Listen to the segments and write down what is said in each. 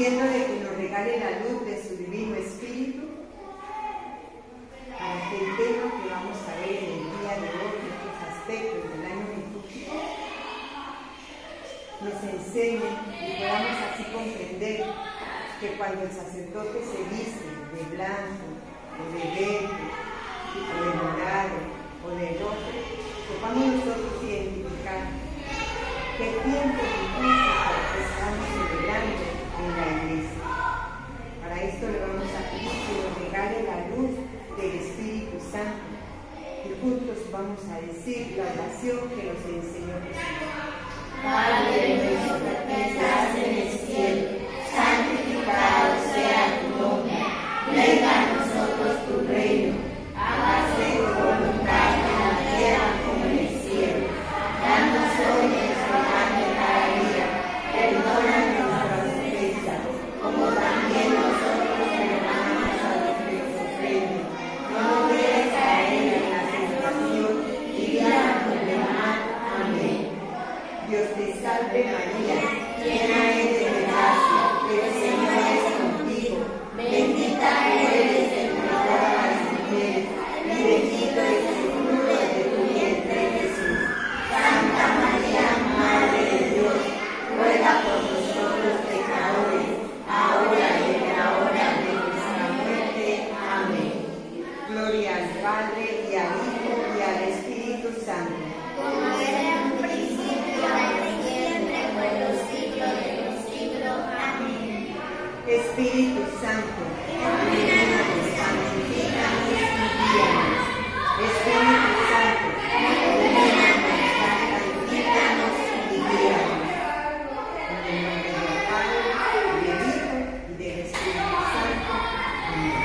pidiéndole que nos regale la luz de su divino espíritu para que el tema que vamos a ver en el día de hoy, en estos aspectos del año litúrgico, nos enseñe y podamos así comprender que cuando el sacerdote se viste de blanco, o de verde, o de morado, o de rojo, podamos nosotros identificar qué tiempo litúrgico estamos celebrando en la iglesia. Para esto le vamos a pedir que nos regale la luz del Espíritu Santo, y juntos vamos a decir la oración que nos enseñó Jesús. Padre nuestro que estás en el cielo, santificado sea tu nombre. Venga a nosotros tu reino. Hágase tu voluntad en la tierra como en el cielo. Danos hoy nuestro pan de cada día. Perdona nuestras ofensas, como también nosotros perdonamos a los que nos ofenden. No nos dejes caer en la tentación y líbranos del mal. Amén. Dios te salve María, llena eres de gracia, el Señor es contigo, bendita eres entre todas las mujeres, y bendito es el fruto de tu vientre Jesús. Santa María, Madre de Dios, ruega por nosotros pecadores, ahora y en la hora de nuestra muerte. Amén. Gloria al Padre, y al Hijo, y al Espíritu Santo. Como era en un principio, ahora y siempre, por los siglos de los siglos. Amén. Espíritu Santo, ilumínanos, santifícanos y guíanos. Espíritu Santo, ilumínanos, santifícanos y guíanos. En el nombre del Padre, y del Hijo, y del Espíritu Santo. Amén.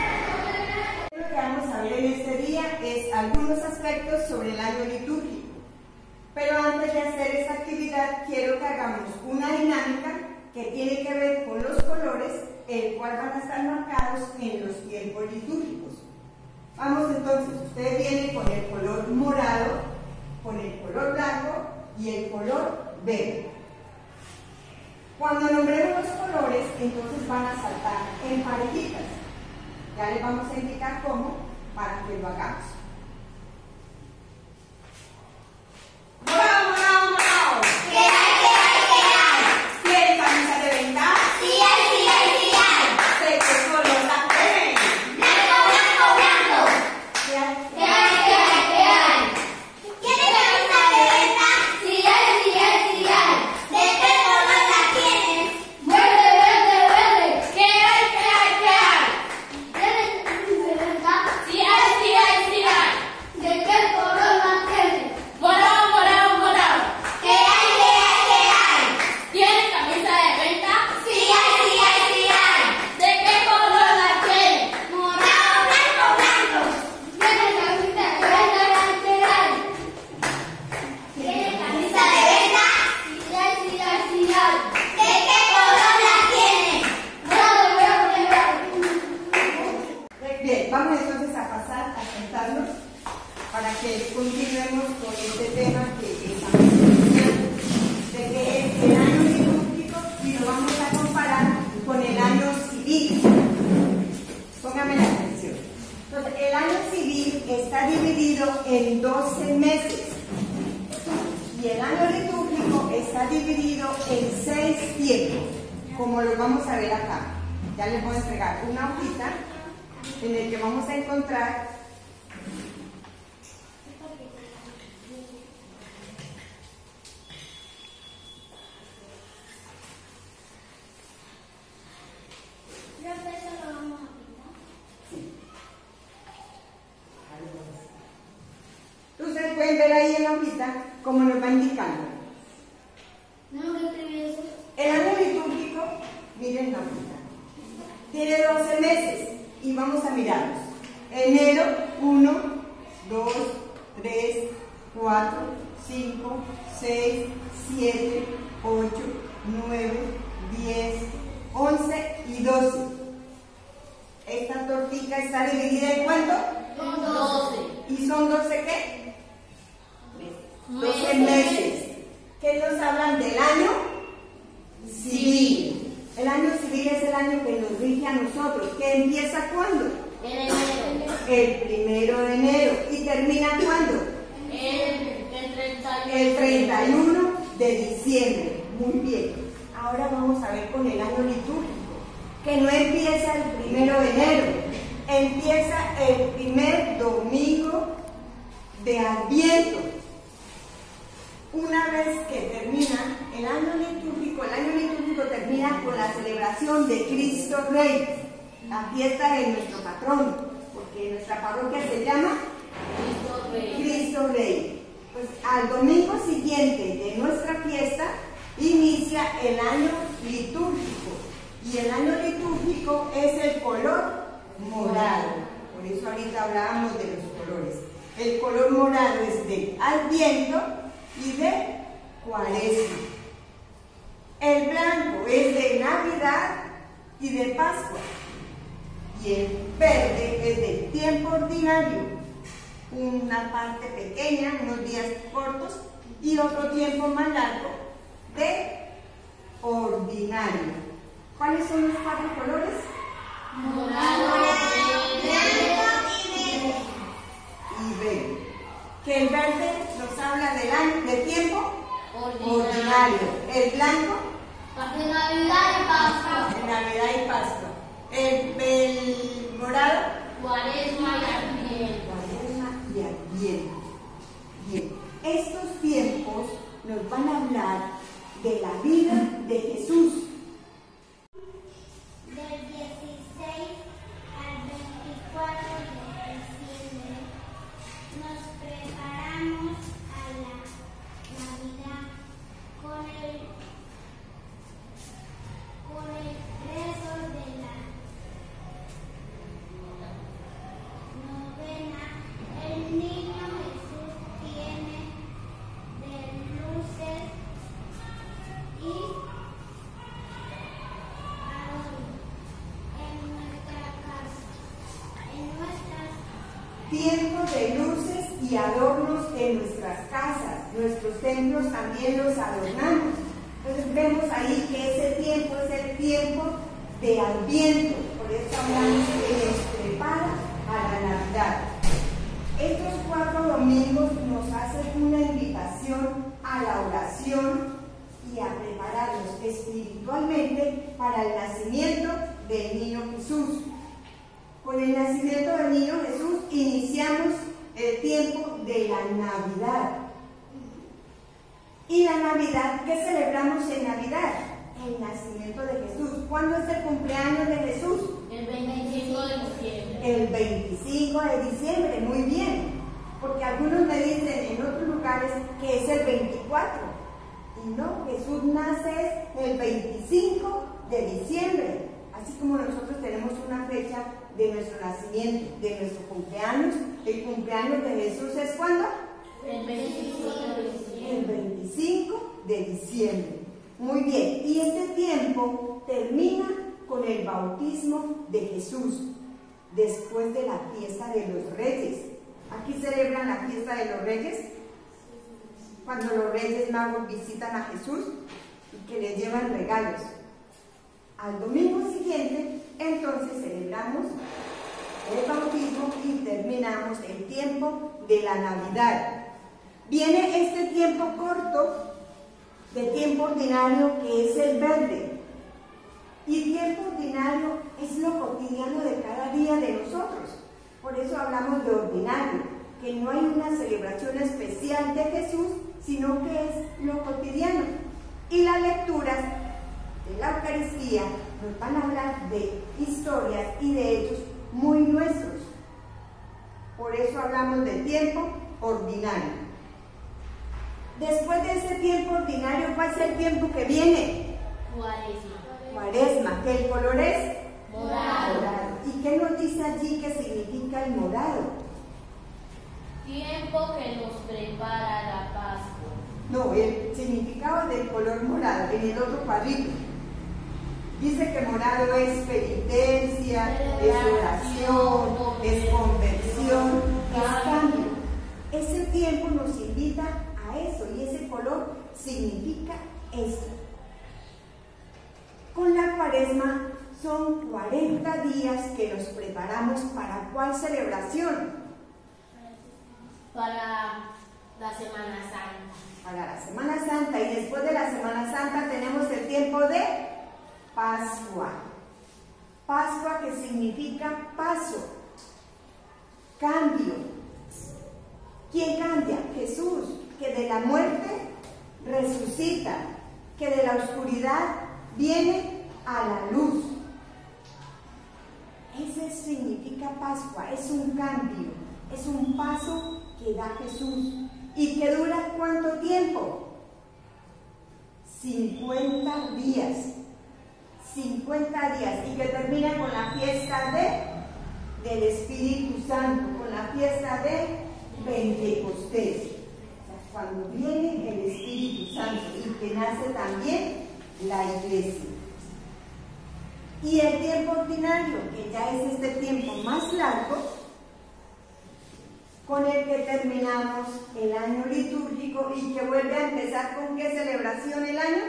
Lo que vamos a ver en este día es algunos aspectos sobre el año litúrgico. Pero antes de hacer esta actividad, quiero que hagamos una dinámica que tiene que ver con los colores, el cual van a estar marcados en los tiempos litúrgicos. Vamos entonces, ustedes vienen con el color morado, con el color blanco y el color verde. Cuando nombremos los colores, entonces van a saltar en parejitas. Ya les vamos a indicar cómo para que lo hagamos. ¡Morado, morado, morado! ¿Qué hay? ¿Quieren camisa de venta? Sí hay. ¿De qué color la quieren? Blanco. ¿Qué hay? ¿Qué hay? ¿Quiere camisa de venta? Sí hay. ¿De qué color la quieres? Verde. ¿Qué hay? ¿Tienes camisa de venta? Sí hay. ¿De qué color la quieres? Morado. ¿Qué hay? ¿Tienes camisa de venta? Sí hay. ¿De qué color la quieres? Morado, blanco. ¿Tienes camisa de venta? ¿Tienes camisa de venta? Sí hay. ¿De qué color la quieres? Morado. Bien, vamos entonces a pasar a sentarnos para que continuemos con este tema que estamos estudiando, de que es el año litúrgico y lo vamos a comparar con el año civil. Póngame la atención. Entonces, el año civil está dividido en 12 meses y el año litúrgico está dividido en 6 tiempos, como lo vamos a ver acá. Ya les voy a entregar una hojita en el que vamos a encontrar Ustedes pueden ver ahí en la hojita como nos va indicando. El año litúrgico, miren la hojita, tiene 12 meses y vamos a mirarlos. Enero, 1, 2, 3, 4, 5, 6, 7, 8, 9, 10, 11 y 12. Esta tortita está dividida ¿en cuánto? 12. ¿Y son 12 qué? 12 meses. ¿Qué nos hablan del año civil? El año civil es el año que nos rige a nosotros. ¿Que empieza cuándo? En enero. El 1 de enero. ¿Y termina cuándo? El 31 de diciembre. Muy bien. Ahora vamos a ver con el año litúrgico, que no empieza el 1 de enero, empieza el primer domingo de Adviento. Una vez que termina el año litúrgico termina con la celebración de Cristo Rey, la fiesta de nuestro patrón, porque nuestra parroquia se llama Cristo Rey. Pues al domingo siguiente de nuestra fiesta inicia el año litúrgico, y el año litúrgico es el color morado. Por eso ahorita hablábamos de los colores. El color morado es de Adviento y de Cuaresma. El blanco es de Navidad y de Pascua. Y el verde es del tiempo ordinario, una parte pequeña, unos días cortos, y otro tiempo más largo de ordinario. ¿Cuáles son los 4 colores? Morado, y verde. Que el verde nos habla del tiempo ordinario. El blanco, de Navidad y Pascua. de Navidad y Pascua. El morado, Cuaresma y Adviento. Cuaresma y Adviento. Bien, estos tiempos nos van a hablar de la vida de Jesús. Del 16 al 24 de diciembre nos preparamos a la Navidad con el rezo de la novena. El niño Jesús tiene de luces y adornos en nuestra casa, Tiempo de luces y adornos en nuestras casas. Nuestros templos también los adornamos. Entonces vemos ahí que ese tiempo es el tiempo de Adviento. Por eso hablamos que nos prepara a la Navidad. Estos 4 domingos nos hacen una invitación a la oración y a prepararnos espiritualmente para el nacimiento del niño Jesús. Con el nacimiento del niño Jesús iniciamos el tiempo de la Navidad. ¿Y la Navidad? ¿Qué celebramos en Navidad? El nacimiento de Jesús. ¿Cuándo es el cumpleaños de Jesús? El 25 de diciembre. El 25 de diciembre, muy bien. Porque algunos me dicen en otros lugares que es el 24. Y no, Jesús nace el 25 de diciembre. Así como nosotros tenemos una fecha de nuestro nacimiento, de nuestro cumpleaños. El cumpleaños de Jesús es ¿cuándo? El 25 de diciembre. El 25 de diciembre. Muy bien. Y este tiempo termina con el bautismo de Jesús, después de la fiesta de los Reyes. Aquí celebran la fiesta de los Reyes, cuando los Reyes Magos visitan a Jesús y que le llevan regalos. Al domingo siguiente, entonces celebramos el bautismo y terminamos el tiempo de la Navidad. Viene este tiempo corto de tiempo ordinario, que es el verde. Y tiempo ordinario es lo cotidiano de cada día de nosotros. Por eso hablamos de ordinario, que no hay una celebración especial de Jesús, sino que es lo cotidiano. Y las lecturas de la Eucaristía nos van a hablar de historias y de hechos muy nuestros. Por eso hablamos de tiempo ordinario. Después de ese tiempo ordinario, ¿cuál es el tiempo que viene? Cuaresma. Cuaresma, que el color es Morado. ¿Y qué nos dice allí que significa el morado? Tiempo que nos prepara la Pascua. No, el significado del color morado, en el otro cuadrito. Dice que morado es penitencia, es oración, es conversión, es cambio. Ese tiempo nos invita a eso y ese color significa eso. Con la Cuaresma son 40 días que nos preparamos para ¿cuál celebración? Para la Semana Santa. Para la Semana Santa, y después de la Semana Santa tenemos el tiempo de Pascua. Pascua, que significa paso, cambio. ¿Quién cambia? Jesús, que de la muerte resucita, que de la oscuridad viene a la luz. Ese significa Pascua, es un cambio, es un paso que da Jesús. ¿Y que dura cuánto tiempo? 50 días. 50 días, y que termina con la fiesta del Espíritu Santo, con la fiesta de Pentecostés. O sea, cuando viene el Espíritu Santo y que nace también la iglesia. Y el tiempo ordinario, que ya es este tiempo más largo, con el que terminamos el año litúrgico y que vuelve a empezar ¿con qué celebración el año?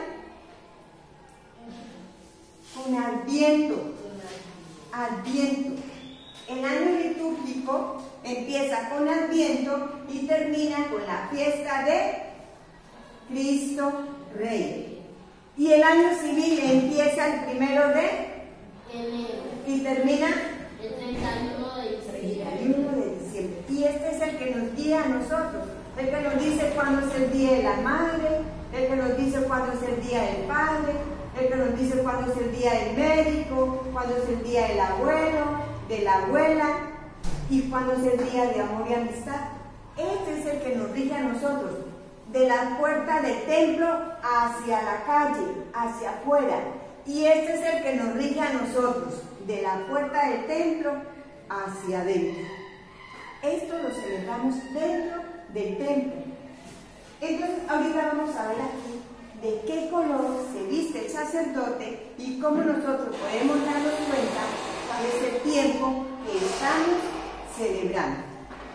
Con Adviento. Adviento. El año litúrgico empieza con Adviento y termina con la fiesta de Cristo Rey. Y el año civil empieza el 1 de enero y termina el 31 de diciembre. 31 de diciembre. Y este es el que nos guía a nosotros, el que nos dice cuándo es el día de la madre, el que nos dice cuándo es el día del padre, el que nos dice cuándo es el día del médico, cuándo es el día del abuelo, de la abuela, y cuándo es el día de amor y amistad. Este es el que nos rige a nosotros, de la puerta del templo hacia la calle, hacia afuera. Y este es el que nos rige a nosotros, de la puerta del templo hacia adentro. Esto lo celebramos dentro del templo. Entonces, ahorita vamos a ver aquí de qué color se viste el sacerdote y cómo nosotros podemos darnos cuenta cuál es el tiempo que estamos celebrando.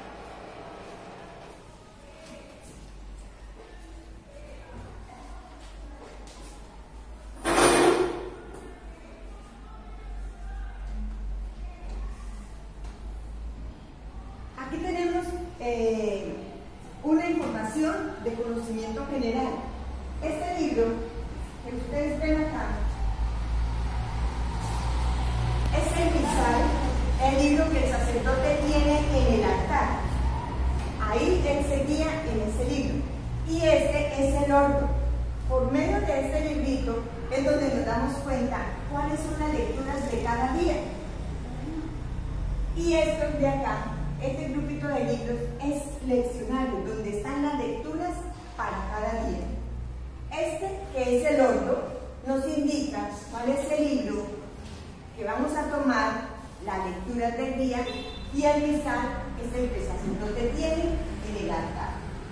Aquí tenemos una información de conocimiento general. Este libro que ustedes ven acá es el misal, el libro que el sacerdote tiene en el altar. Ahí él se guía en ese libro. Y este es el ordo. Por medio de este librito es donde nos damos cuenta cuáles son las lecturas de cada día. Y estos de acá, este grupito de libros es leccionario, donde están las lecturas para cada día. Este, que es el ordo, nos indica cuál es el libro que vamos a tomar, las lecturas del día, y el misal es el que el sacerdote tiene en el altar.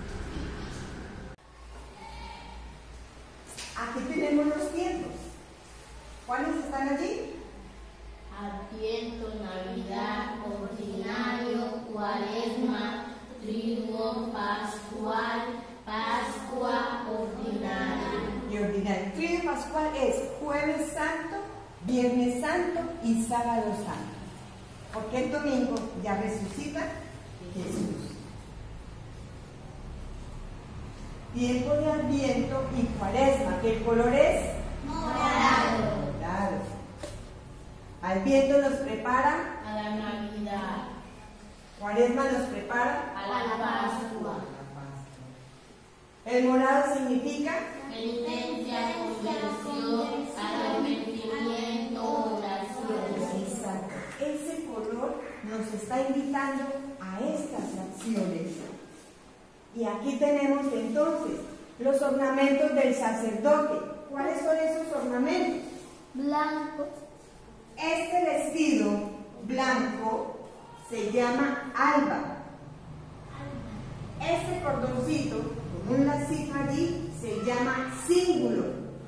Aquí tenemos los tiempos. ¿Cuáles están allí? Adviento, Navidad, Ordinario, Cuaresma, Triduo, Pascual, Pascua, Ordinario. Y ordinario. Triduo Pascual es Jueves Santo, Viernes Santo y Sábado Santo. Porque el domingo ya resucita Jesús. Tiempo de Adviento y Cuaresma, que el color es Morado. morado. Adviento nos prepara, A la Navidad. Cuaresma nos prepara. A la Pascua. El morado significa Penitencia, conversión, arrepentimiento, oración. exacto. Ese color nos está invitando a estas acciones. Y aquí tenemos entonces los ornamentos del sacerdote. ¿Cuáles son esos ornamentos? Blanco. Este vestido blanco se llama alba. Este cordoncito con un lacito allí se llama cíngulo.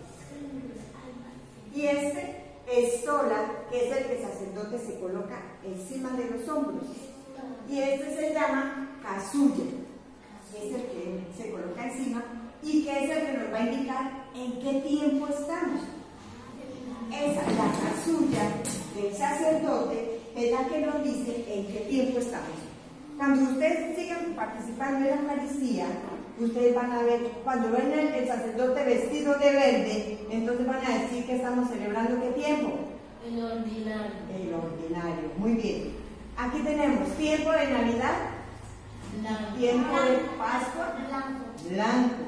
Y este estola, que es el que el sacerdote se coloca encima de los hombros. Y este se llama casulla, que es el que se coloca encima y que es el que nos va a indicar en qué tiempo estamos. esa, la casulla del sacerdote, es la que nos dice en qué tiempo estamos. Cuando ustedes sigan participando en la Eucaristía, ustedes van a ver, cuando ven el sacerdote vestido de verde, entonces van a decir que estamos celebrando ¿qué tiempo? El ordinario. El ordinario, muy bien. Aquí tenemos tiempo de Navidad, tiempo de Pascua, blanco.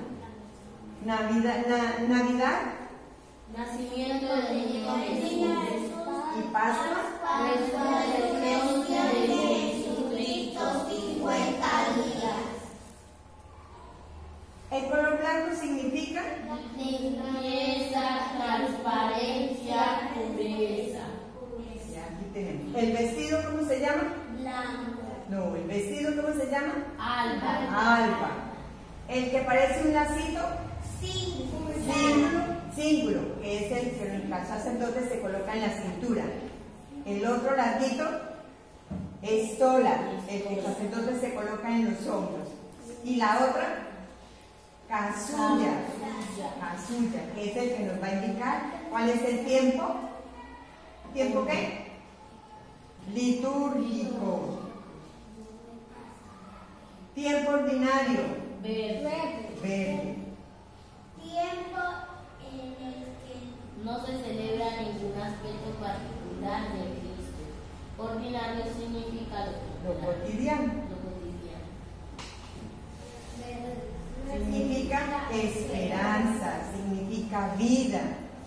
Navidad, Nacimiento del niño Jesús. y Pascua, Resurrección de Jesucristo, 50 días. el color blanco significa Limpieza, transparencia, pureza. ya, aquí tenemos. ¿El vestido cómo se llama? Blanco. No, ¿el vestido cómo se llama? Alba. Alba. ¿El que parece un lacito? Cíngulo, que es el que el sacerdote se coloca en la cintura. El otro larguito, estola, el que el sacerdote se coloca en los hombros. Y la otra, casulla, que es el que nos va a indicar cuál es el tiempo. ¿Tiempo qué? Litúrgico. Tiempo ordinario. Verde. Tiempo en el que No se celebra ningún aspecto particular de Cristo. Ordinario significa Lo cotidiano. Lo cotidiano. Significa esperanza, significa vida.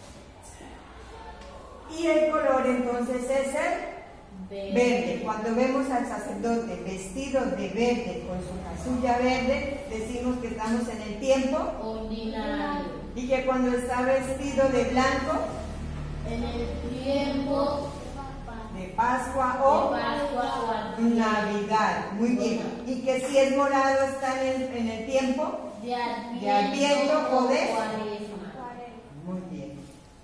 Y el color entonces es el verde. Cuando vemos al sacerdote vestido de verde con su casulla verde, decimos que estamos en el tiempo. Ordinario. Y que cuando está vestido de blanco, En el tiempo de Pascua de o Pascua o Adviento. Navidad. Muy bien. Y que si es morado está en el tiempo De Adviento o de Cuaresma. Muy bien.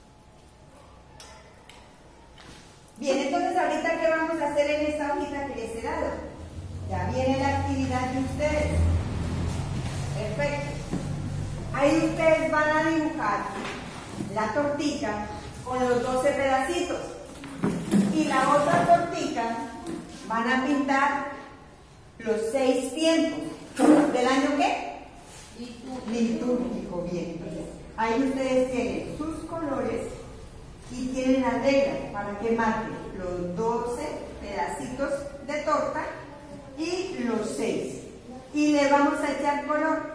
Bien, entonces ahorita ¿qué vamos a hacer en esta hojita que les he dado? Ya viene la actividad de ustedes. Perfecto. Ahí ustedes van a dibujar la tortita con los 12 pedacitos. Y la otra tortita van a pintar los 6 tiempos. ¿Del año qué? Litúrgico, bien. Entonces, ahí ustedes tienen sus colores y tienen las reglas para que marquen los 12 pedacitos de torta y los 6. Y le vamos a echar color.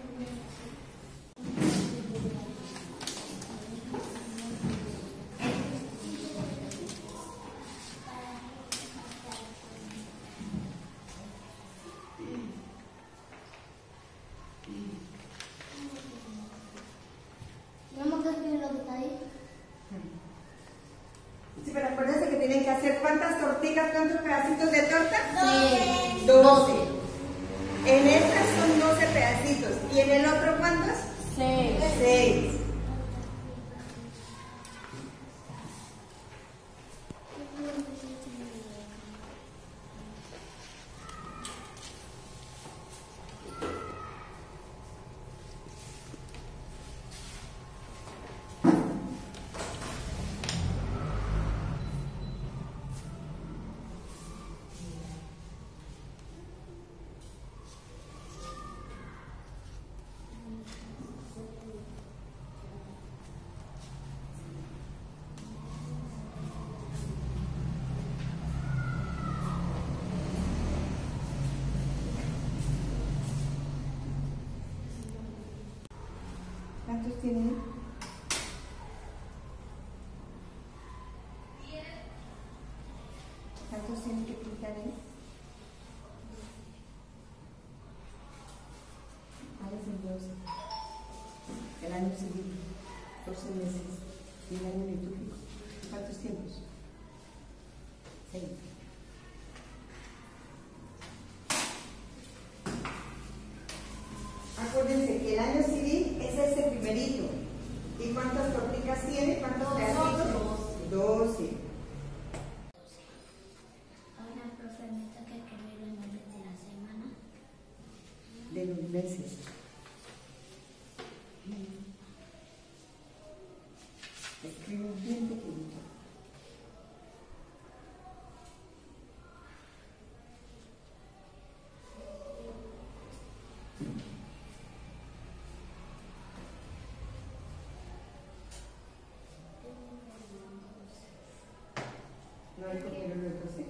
Sí, pero acuérdense que tienen que hacer ¿cuántas tortitas, cuántos pedacitos de torta? 12. En estas son 12 pedacitos. ¿Y en el otro cuántos? 6. ¿Cuántos tienen? ¿Cuántos tienen que pintar ahí? ¿Cuál es el 12? El año civil, 12 meses. ¿Y el año litúrgico? ¿Cuántos tiempos? 6. Acuérdense que el año civil es este primerito. ¿Y cuántas torticas tiene? ¿Cuántos pedacitos? 12. Ahora, profe, me toca escribir los nombres de la semana. De los meses. Escribe bien pequeñito. ¿No hay cordero de 12?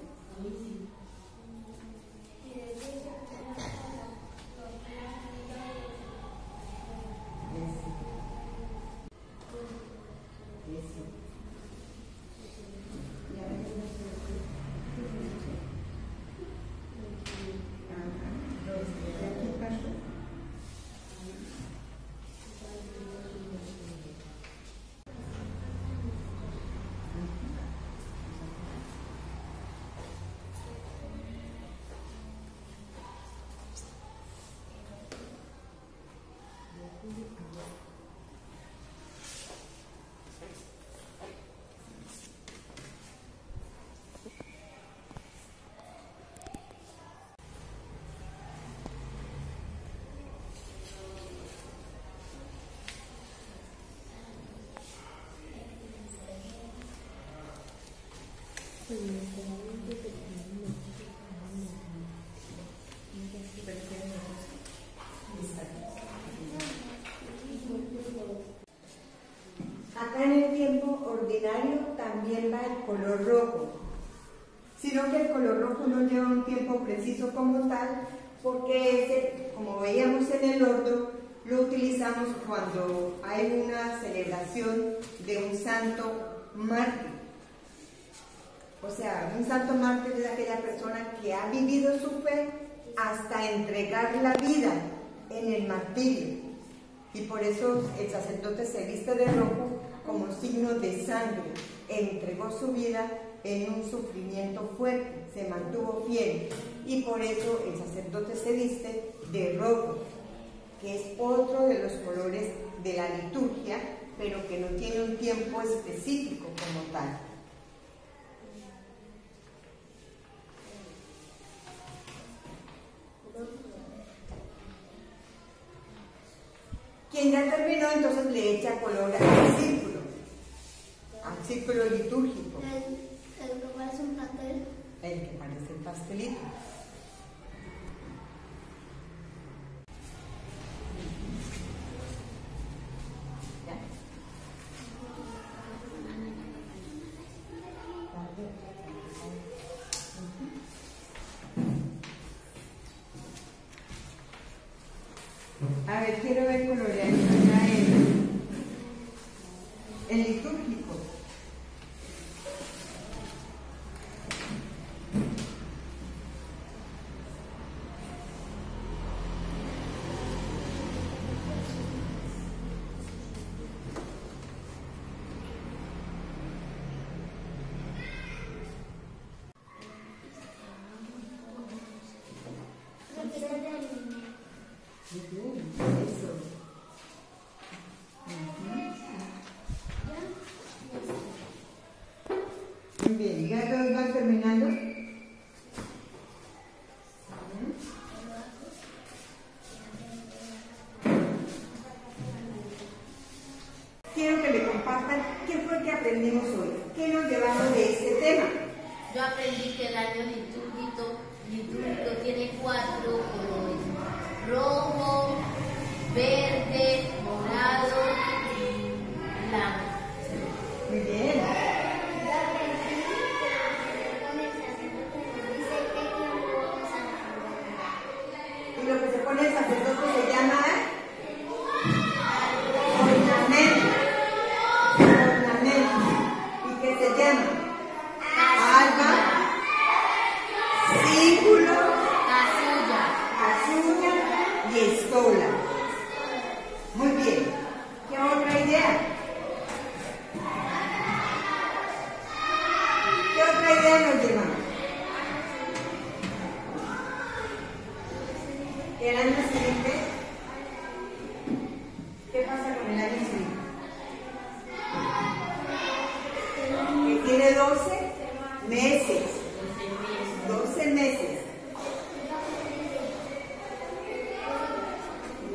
Acá en el tiempo ordinario también va el color rojo, sino que el color rojo no lleva un tiempo preciso como tal, porque ese, como veíamos en el ordo, lo utilizamos cuando hay una celebración de un santo mártir. O sea, un santo mártir es aquella persona que ha vivido su fe hasta entregar la vida en el martirio. Y por eso el sacerdote se viste de rojo como signo de sangre. Entregó su vida en un sufrimiento fuerte, se mantuvo fiel. Y por eso el sacerdote se viste de rojo, que es otro de los colores de la liturgia, pero que no tiene un tiempo específico como tal. Quien ya terminó, entonces le echa color al círculo litúrgico. El que parece un pastel. El que parece el pastelito. A ver, quiero ver colorear acá el litúrgico. Eso. Muy bien, ¿ya todos van terminando? Quiero que me compartan qué fue que aprendimos hoy, qué nos llevamos de este tema. Yo aprendí que el año litúrgico tiene 4 colores: rojo, verde, morado y blanco. Muy bien. Y lo que se pone el sacerdote se llama ornamento. ¿Y qué se llama? Alba, círculo, casulla y estola. Muy bien. ¿Qué otra idea? ¿Qué otra idea nos llevamos? ¿El año siguiente? ¿Qué pasa con el año siguiente? Que tiene 12 meses. 12 meses.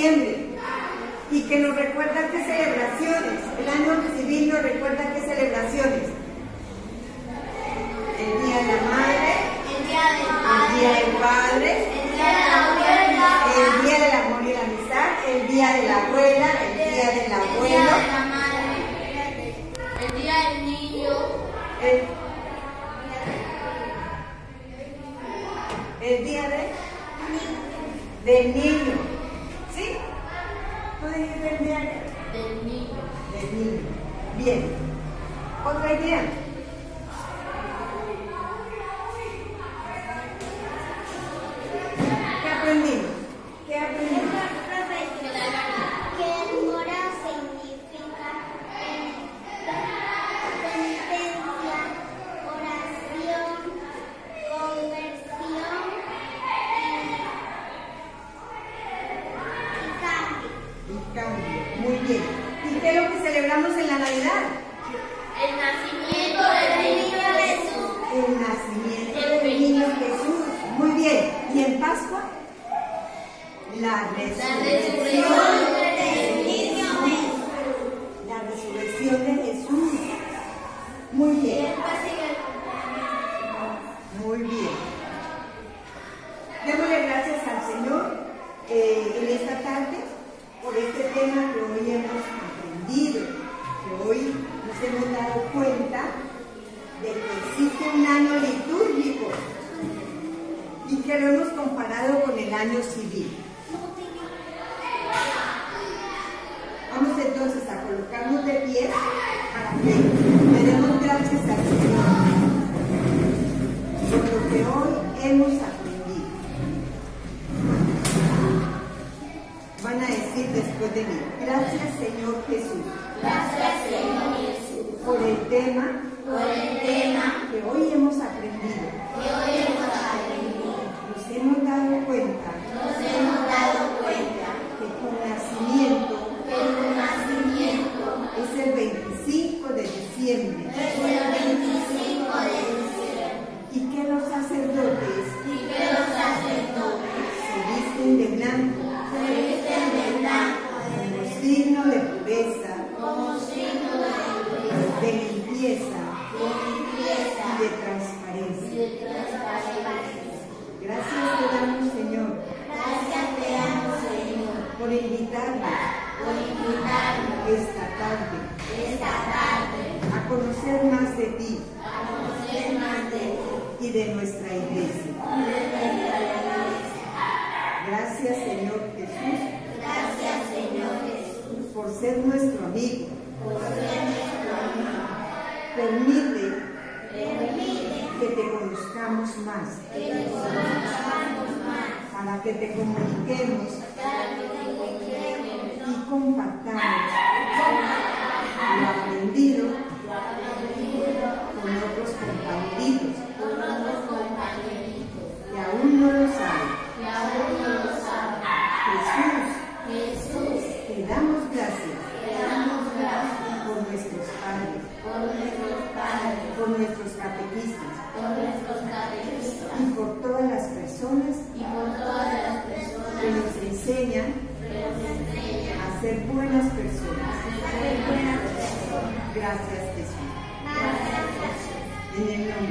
diciembre y que nos recuerda qué celebraciones. El año civil nos recuerda qué celebraciones. El Día de la Madre, el Día del el Día del Padre, el Día de la Abuela, el Día del Amor y la Amistad, el Día de la Abuela, el Día del el Día Abuelo, de la Madre, el Día del Niño, el Día del Niño. ¿Sí? ¿Tú dijiste el Día del Niño. del Niño? Bien. ¿Otra idea? ¿Qué aprendimos? ¿Qué aprendimos? Que el mora significa penitencia, oración, conversión y cambio. Y cambio. Muy bien. ¿Y qué es lo que celebramos en la Navidad? El nacimiento del niño Jesús. El nacimiento del niño Jesús. Muy bien. ¿Y en Pascua? La resurrección del niño Jesús. La resurrección de Jesús. Muy bien. Muy bien. Démosle gracias al Señor en esta tarde por este tema que hoy hemos aprendido, que hoy nos hemos dado cuenta de que existe un año litúrgico y que lo hemos comparado con el año civil. Vamos entonces a colocarnos de pie para que le demos gracias al Señor por lo que hoy hemos aprendido. Van a decir después de mí: gracias Señor Jesús. Gracias, Señor Jesús, Por el tema por el tema que hoy hemos aprendido. que hoy hemos aprendido. Nos hemos dado cuenta Nos hemos dado cuenta que con nacimiento que el nacimiento es el 25 de diciembre es el 25 de diciembre y que los sacerdotes y que los sacerdotes se visten de blanco se visten de blanco como signo de pureza, como signo de de limpieza limpieza y de y transparencia. de transparencia. Gracias te damos, Señor, Gracias te damos, Señor, por invitarnos por invitarnos esta tarde esta tarde a conocer más de ti a conocer más de ti y de nuestra iglesia. y de nuestra iglesia. Gracias, Señor Jesús, Gracias, Señor Jesús, por ser nuestro amigo. por ser nuestro amigo. Permite Permite que te conozcamos más, que te conozcamos más, para que te comuniquemos para que te comuniquemos y compartamos lo aprendido con otros compañeritos con otros compañeritos que aún no lo saben. que aún no lo saben. Jesús, Jesús, te damos gracias te damos gracias por nuestros padres, por nuestros padres, por nuestros catequistas por nuestros catequistas y por todas las personas y por todas las que personas nos enseñan que nos enseñan a ser buenas personas. a ser buenas personas. Gracias, Jesús. Gracias, Jesús. En el nombre